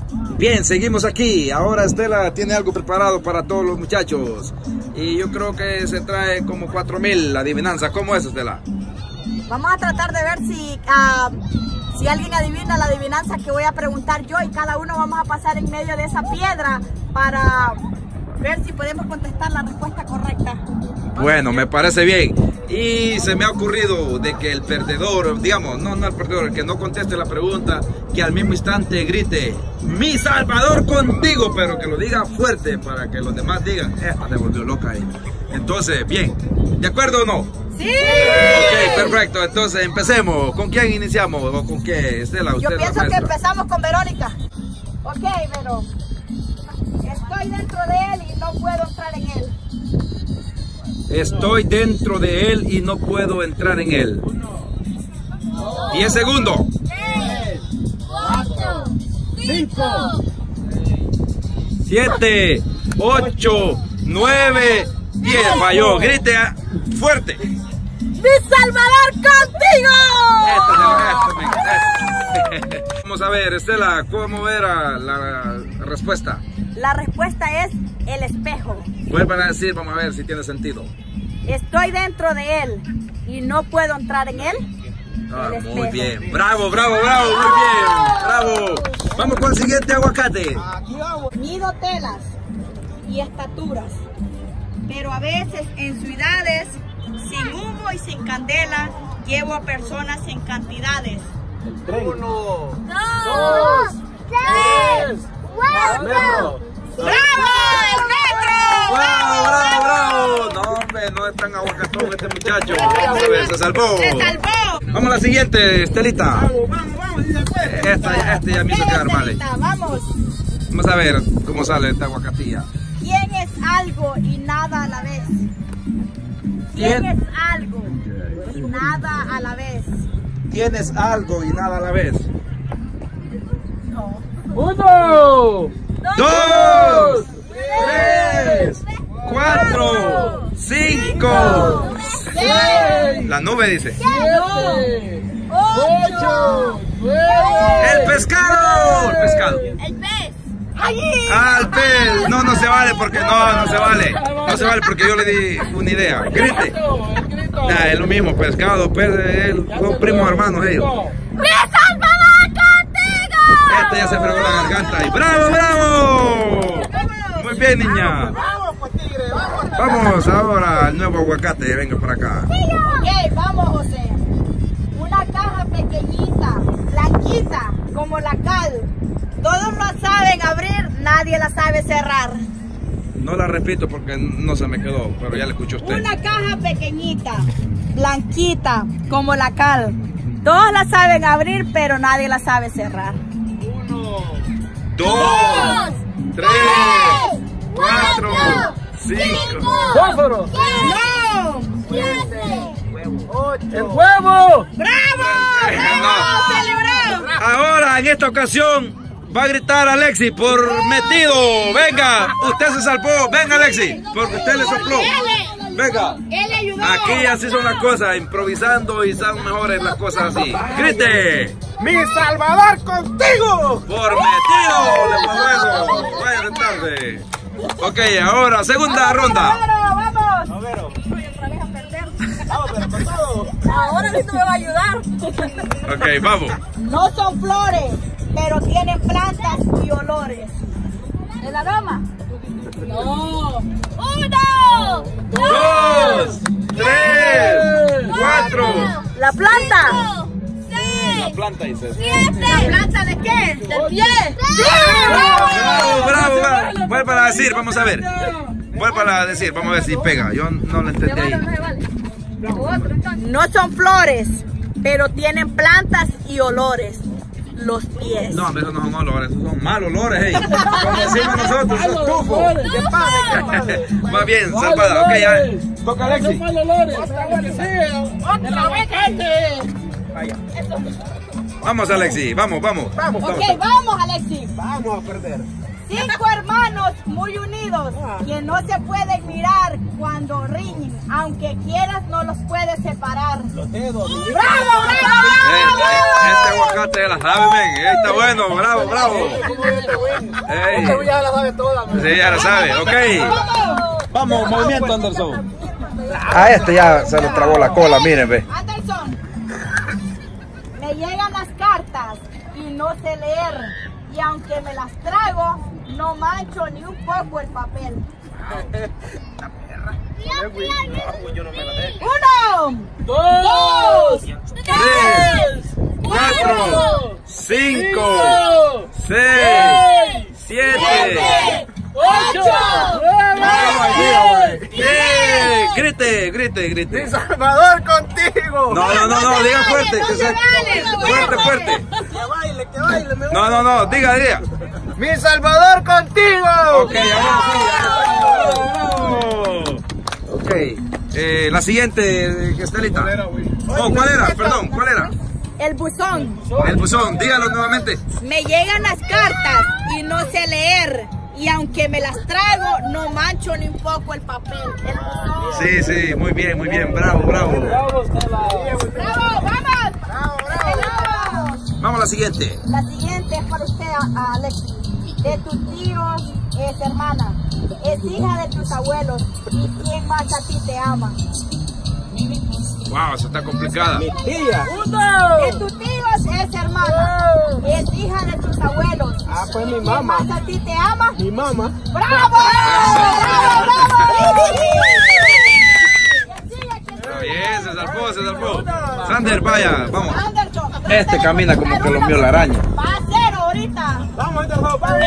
Bien, seguimos aquí. Ahora Estela tiene algo preparado para todos los muchachos. Y yo creo que se trae como 4000 la adivinanza. ¿Cómo es, Estela? Vamos a tratar de ver si alguien adivina la adivinanza que voy a preguntar yo, y cada uno vamos a pasar en medio de esa piedra para ver si podemos contestar la respuesta correcta. Bueno, me parece bien. Y se me ha ocurrido de que el perdedor, digamos, no el perdedor, el que no conteste la pregunta, que al mismo instante grite "Mi Salvador contigo", pero que lo diga fuerte para que los demás digan "Esta se volvió loca ahí". Entonces, bien, ¿de acuerdo o no? ¡Sí! Ok, perfecto. Entonces empecemos. ¿Con quién iniciamos o con qué? Estela, usted. Yo pienso que empezamos con Verónica. Ok, Vero. Estoy dentro de él y no puedo entrar en él. Estoy dentro de él y no puedo entrar en él. 10 segundos. 3, 4, 5, 7, 8, 9, 10. Falló. Grite fuerte. ¡Mi Salvador contigo! Vamos a ver, Estela, ¿cómo era la respuesta? La respuesta es el espejo. Vuelvan a decir, vamos a ver si tiene sentido. Estoy dentro de él y no puedo entrar en él. Ah, muy bien. Bravo, bravo, bravo, muy bien. Bravo. Vamos con el siguiente aguacate. Mido telas y estaturas, pero a veces en ciudades, sin humo y sin candela, llevo a personas en cantidades. 1, 2, 3, 4. ¡Bravo! ¡El metro! ¡Bravo, bravo, bravo! No, hombre, no es tan aguacatón este muchacho. Se salvó. ¡Se salvó! Vamos a la siguiente, Estelita. Vamos, Este ya me hizo quedar mal. Vamos. Vamos a ver cómo sale esta aguacatilla. ¿Quién es algo y nada a la vez? ¿Quién es algo y nada a la vez? Tienes algo y nada a la vez. No. 1, 2, 3, 4, 5, 6, la nube dice. 7, 8, 9. El pescado. El pescado. El pez. Al pez. No se vale porque no se vale. No se vale porque yo le di una idea. Grite. Es lo mismo, pescado, pez, son primos hermanos ellos. ¡Mi Salvador contigo! Este ya se fregó la garganta y ¡bravo, bravo! Muy bien, niña. Vamos ahora al nuevo aguacate, venga para acá. Ok, vamos, José. Una caja pequeñita, blanquita, como la cal. Todos la saben abrir, nadie la sabe cerrar. No la repito porque no se me quedó, pero ya la escuchó usted. Una caja pequeñita, blanquita, como la cal. Todos la saben abrir, pero nadie la sabe cerrar. 1, 2, 3, 4, 5. ¡Fósforo! ¡No! 8. ¡El huevo! ¡Bravo! ¡Bravo! ¡Celebrado! Ahora, en esta ocasión, va a gritar Alexis por metido. Venga, usted se salvó. Venga, Alexis, porque usted le sopló. Venga. Él ayudó. Aquí así son las cosas, improvisando y son mejores las cosas así. ¡Grite! ¡Mi Salvador contigo! ¡Por metido! ¡Le pasó eso! ¡Vaya a sentarse! Ok, ahora, segunda ronda. ¡Vamos! A ver, Voy otra vez a perder. vamos, pero con todo. Ahora sí tú me vas a ayudar. Ok, vamos. No son flores, pero tienen plantas y olores. ¿El aroma? No. 1, 2, 3, 4. La planta. La planta dice. ¿La planta de qué? ¿Del pie? Bravo, bravo, bravo. Vuelva a decir, vamos a ver. Vuelva a decir, vamos a ver si pega. Yo no lo entendí ahí. No son flores, pero tienen plantas y olores. Los pies. No, hombre, esos no son olores, esos son mal olores, como decimos nosotros, son tufos. ¿Qué pasa? Más bien, salvada, ok, ya. Toca Alexis. ¡Otra vez! Vamos, Alexis, vamos. Ok, vamos, Alexis. Vamos a perder. 5 hermanos muy unidos que no se pueden mirar cuando riñen, aunque quieras no los puedes separar. Los dedos. ¡Bravo, bravo! Este aguacate la sabe, men. Está bueno, bravo, bravo. Este ya la sabe toda. Sí, ya la sabe, ok. Vamos, movimiento, Anderson. A este ya se le trabó la cola, miren, ve. Anderson, me llegan las cartas y no sé leer, y aunque me las trago, no mancho ni un poco el papel. 1, 2, 3, 4, 5, 6, 7, 8, 10. Grite, grite, grite. Mi Salvador contigo. No, diga fuerte, que sea fuerte. Que baile, me No, diga. Mi Salvador contigo. Ok, ok, la siguiente, que está lista. Oh, ¿cuál era? Perdón, ¿cuál era? el buzón. El buzón, dígalo nuevamente. Me llegan las cartas y no sé leer, y aunque me las trago, no mancho ni un poco el papel. El buzón. Sí, muy bien, bravo. Bravo, ¡Bravo, vamos! Vamos a la siguiente. La siguiente es para usted, Alexis. De tus tíos es hermana, es hija de tus abuelos, y quién más a ti te ama. Wow, eso está complicada. Mi tía. De tus tíos es hermana, es hija de tus abuelos. Ah, pues mi ¿Quién mamá. más a ti te ama? Mi mamá. ¡Bravo! Está bien, se salvó. Sander, vaya, vamos. Anderson. Este camina como que lo mío la araña. Va a cero ahorita. Vamos, Anderson, ¡Vamos!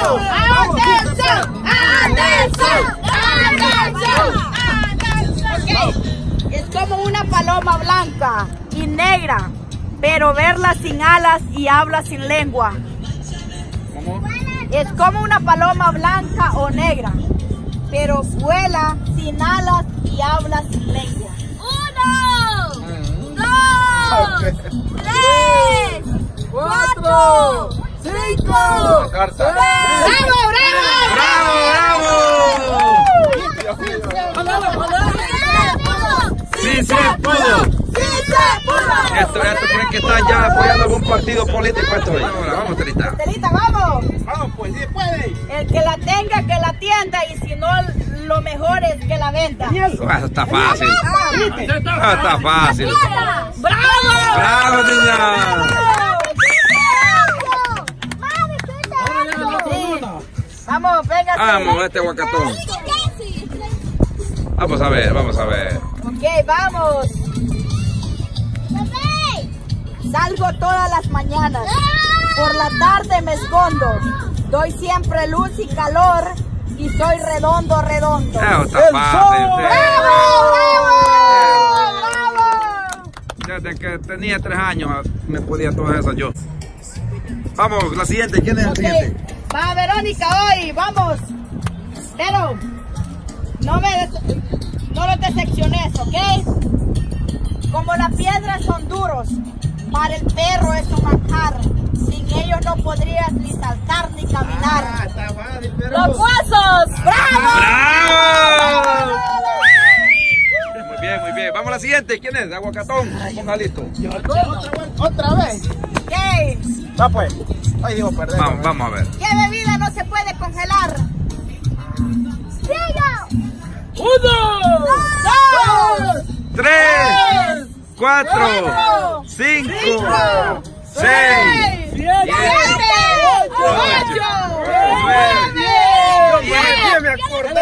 ¡Anderson! Es como una paloma blanca y negra, pero verla sin alas y habla sin lengua. ¿Cómo? Es como una paloma blanca o negra, pero vuela sin alas y habla sin lengua. 1, 2, 3, 4, 5. Carta. ¡Bravo! Sí se pudo. Esto creen que están ya apoyando algún partido político. Esto es. Vamos, Telita. Telita, vamos. Vamos, pues, sí puede. El que la tenga, que la tienda, y si no, lo mejor es que la venda. Eso está fácil. Está fácil. ¡Bravo! ¡Bravo, niña! Vamos, venga. Vamos, este guacatón. Vamos a ver. Ok, vamos. Salgo todas las mañanas. Por la tarde me escondo. Doy siempre luz y calor. Y soy redondo. Eso está fácil. ¡Bravo! Desde que tenía 3 años me podía todas esas yo. Vamos, la siguiente. ¿Quién es la siguiente? Va Verónica hoy, vamos. Pero no lo decepciones, ¿ok? Como las piedras son duros, para el perro es un manjar. Sin ellos no podrías ni saltar ni caminar. Está fácil, pero... ¡Los huesos! ¡Bravo! ¡Bravo! Muy bien. Vamos a la siguiente. ¿Quién es? Aguacatón. Ponga listo. Otra vez. Ok. Va, pues. Ay, digo, perder. Vamos a ver. ¿Qué bebida no se puede congelar? 1, 2, 3, 4, 5, 6, 7, 8, 9, me acordé.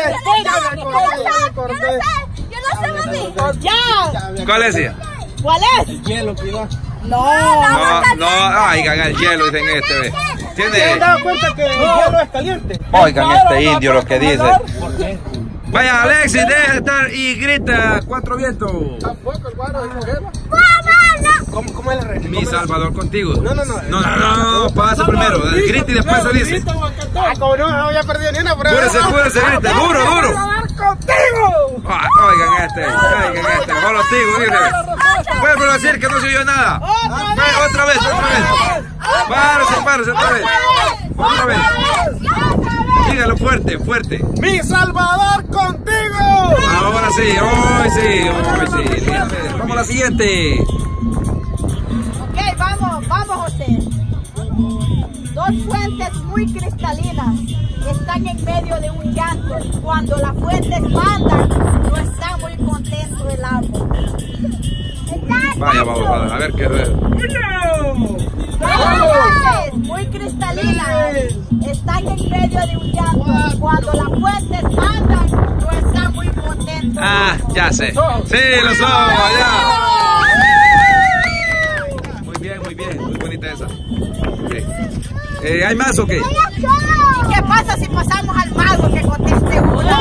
Yo no sé, mami. Ya. ¿Cuál es ella? ¿Cuál es? Hielo, cuidado. No. Oigan el hielo, dicen este. ¿Se han ¿Tiene? dado cuenta que el hielo es caliente? Oigan este indio lo que dice. ¿Por qué? Vaya, Alexis, deja de estar y grita 4 vientos. Tampoco el guaro es mujer. ¿Cómo es la regla? Mi Salvador contigo. No. Pasa primero. Grita y después se dice. Ah, como no había perdido ni una prueba. Púrese, grita. Duro. ¡Contigo! Oigan este. Mejor los tigos, dice. Vuelvo a decir que no se oyó nada. Otra vez. Párese otra vez. dígalo fuerte, fuerte. ¡Mi Salvador contigo! Ahora sí, hoy sí, hoy sí. Vamos a la siguiente. Ok, vamos José. Dos fuentes muy cristalinas están en medio de un llanto. Cuando las fuentes mandan, no está muy contento el agua. Vaya, vamos a ver qué es. Dos fuentes muy cristalinas están en medio de un llanto. Cuando las fuentes mandan, no está muy contento. Ah, ya sé. Sí, los ojos, ya. Muy bien, muy bonita esa. Sí. ¿Hay más o qué? ¿Y qué pasa si pasamos al mago que conteste una?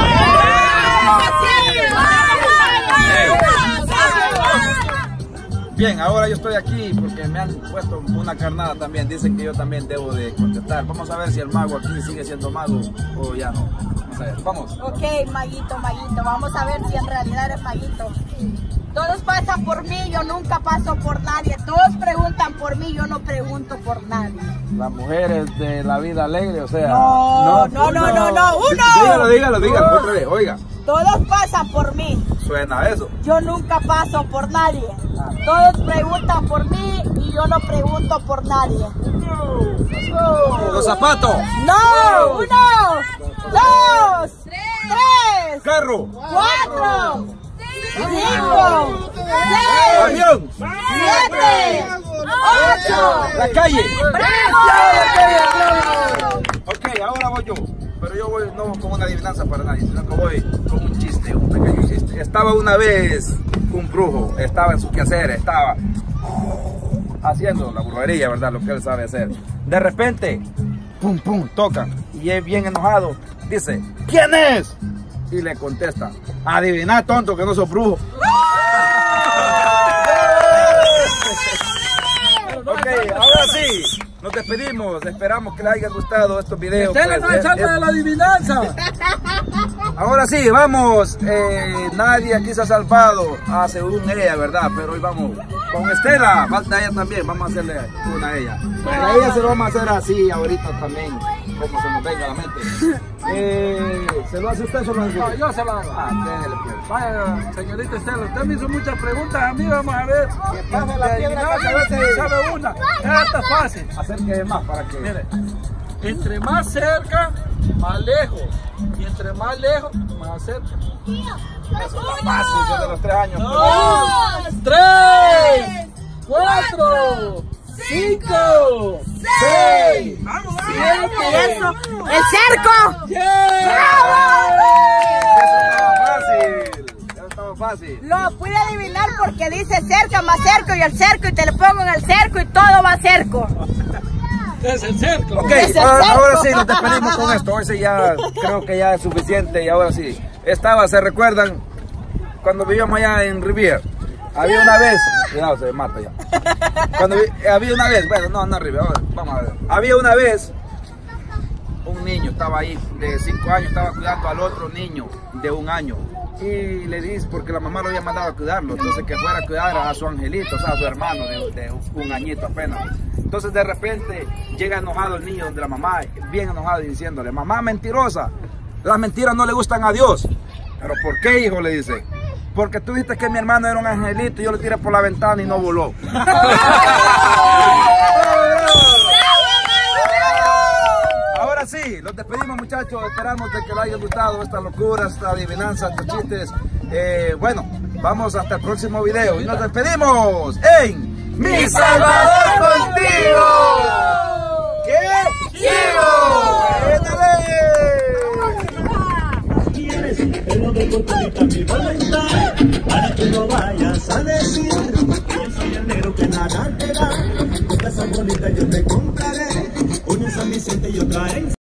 Bien, ahora yo estoy aquí porque me han puesto una carnada también. Dicen que yo también debo de contestar. Vamos a ver si el mago aquí sigue siendo mago o ya no. Vamos a ver, vamos. Ok, maguito, vamos a ver si en realidad eres maguito. Todos pasan por mí, yo nunca paso por nadie. Todos preguntan por mí, yo no pregunto por nadie. Las mujeres de la vida alegre, o sea... No, uno. Dígalo, otra vez, oiga. Todos pasan por mí. Suena eso. Yo nunca paso por nadie. Todos preguntan por mí y yo no pregunto por nadie. Los zapatos. No, 1, 2, 3, Carro. 4, 5, 6, Avión. 7, 8. La calle. ¡Bravo! Ok, ahora voy yo. Pero yo voy no con una adivinanza para nadie, sino que voy con un chiste, un pequeño chiste. Estaba una vez un brujo, estaba en su quehacer, estaba haciendo la brujería, ¿verdad? Lo que él sabe hacer. De repente, pum, pum, tocan. Y es bien enojado. Dice, ¿quién es? Y le contesta, adivina, tonto, que no sos brujo. Ok, ahora sí, nos despedimos. Esperamos que les haya gustado estos videos. ¡Usted le está echando de la adivinanza! Ahora sí, vamos. Nadie aquí se ha salvado, según ella, ¿verdad? Pero hoy vamos con Estela. Falta ella también. Vamos a hacerle una a ella. A ella se lo vamos a hacer así ahorita también, como se nos venga a la mente. ¿Se lo hace usted o se lo hace? No, yo se lo hago. Déjele, pues. Vaya, señorita Estela, usted me hizo muchas preguntas a mí, vamos a ver. pase la piedra A ver si sabe una. Esta es fácil. Acérquese más para que... Mire, entre más cerca, más lejos. Y entre más lejos, más cerca. Eso está fácil, yo de los 3 años. 2, 3, 4, 5, 6. ¡Vamos, Eso, el cerco. Eso estaba fácil. Lo pude adivinar porque dice cerca más cerco y el cerco y te lo pongo en el cerco y todo va cerco. Es el cerco. Ok, ahora sí nos despedimos con esto. Hoy sí ya creo que ya es suficiente y ahora sí. ¿Se recuerdan cuando vivíamos allá en Rivier? Había una vez, cuidado, se mata ya. Había una vez, bueno, no Rivier, vamos a ver. Había una vez un niño, estaba ahí de 5 años, estaba cuidando al otro niño de 1 año. Y le dice, porque la mamá lo había mandado a cuidarlo, entonces que fuera a cuidar a su angelito, o sea, a su hermano de 1 añito apenas. Entonces de repente llega enojado el niño donde la mamá, bien enojado, y diciéndole, mamá mentirosa, las mentiras no le gustan a Dios. ¿Pero por qué, hijo? Le dice. Porque tú dijiste que mi hermano era un angelito y yo lo tiré por la ventana y no voló. Ahora sí, los despedimos, muchachos. Esperamos de que les haya gustado estas locuras, estas adivinanzas, estos chistes. Bueno, vamos hasta el próximo video y nos despedimos en Mi Salvador Contigo. ¿Qué? ¡Quiero! Pero de cortadita mi voluntad, para que no vayas a decir que yo soy el negro que nada te da. Con esa bonita yo te compraré, una en San Vicente y otra en